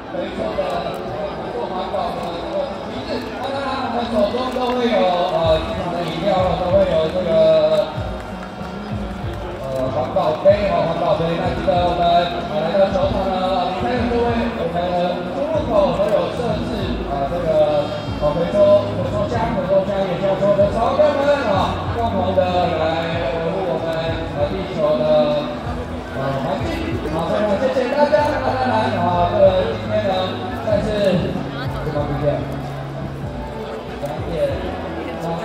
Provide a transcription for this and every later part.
推出的做环保的这个旗帜。那当然，我们手中都会有机场的饮料，都会有这个环保杯环保杯。那记得我们来到球场呢，离开的各位，我们出入口都有设置这个回收箱，也叫做的草根们共同的来维护我们地球的环境。好，非常谢谢大家。那当然这个今天呢，算是什么时间？2点3个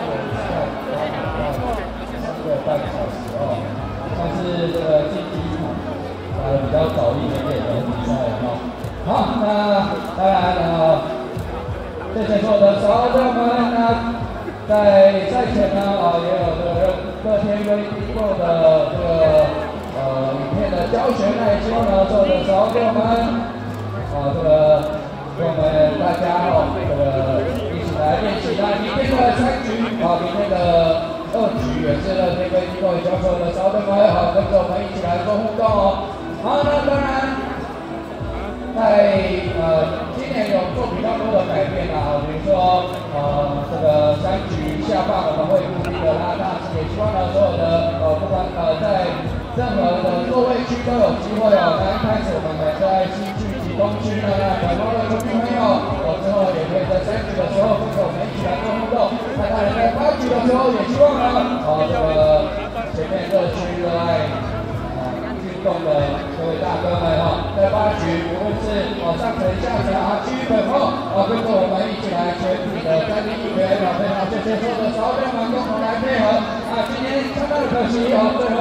半小时算是这个竞技场比较早一点点的比赛好，那当然这些所有的小伙伴们呢，在赛前呢也有这个乐天威迪购的这个影片的教学，那也希望呢所有的小伙伴们这个跟我们大家这个一起来练习。那明天的3局明天的2局也是乐天威迪购教所有的小伙伴们跟着我们一起来做互动好，那当然在今年有做比较多的改变比如说这个3局下半我们会固定的拉大旗，也希望呢所有的不管在任何的座位区都有机会那一开始我们在西区及东区呢，很多的球迷朋友之后也可以在3局的时候跟着我们一起来做互动。那当然在8局的时候也希望呢这个前面热区热爱运动的各位大哥们在8局无论是上层下层区本后跟着我们一起来全体的3名议员非常谢谢所有的小伙伴们共同来配合今天相当的可惜最后呢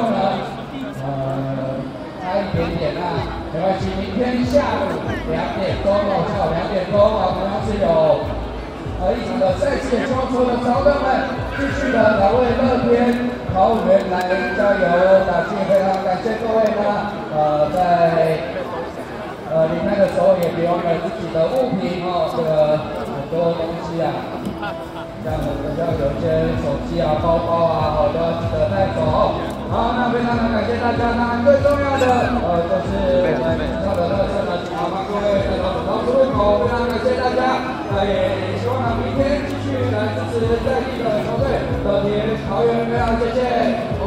差一点点没关系，明天下午2点钟同样是有一场的赛事，也希望所有的小伙伴们继续的来为乐天桃园来加油打气，非常感谢各位呢在离开的时候也别忘了自己的物品这个很多东西像我们要有一些手机包包都要记得带走好，那非常的感谢大家。那最重要的就是我们他的乐色呢，帮各位带到走出入口，非常感谢大家。也希望明天继续来支持在地的球队，乐天桃园，非常谢谢。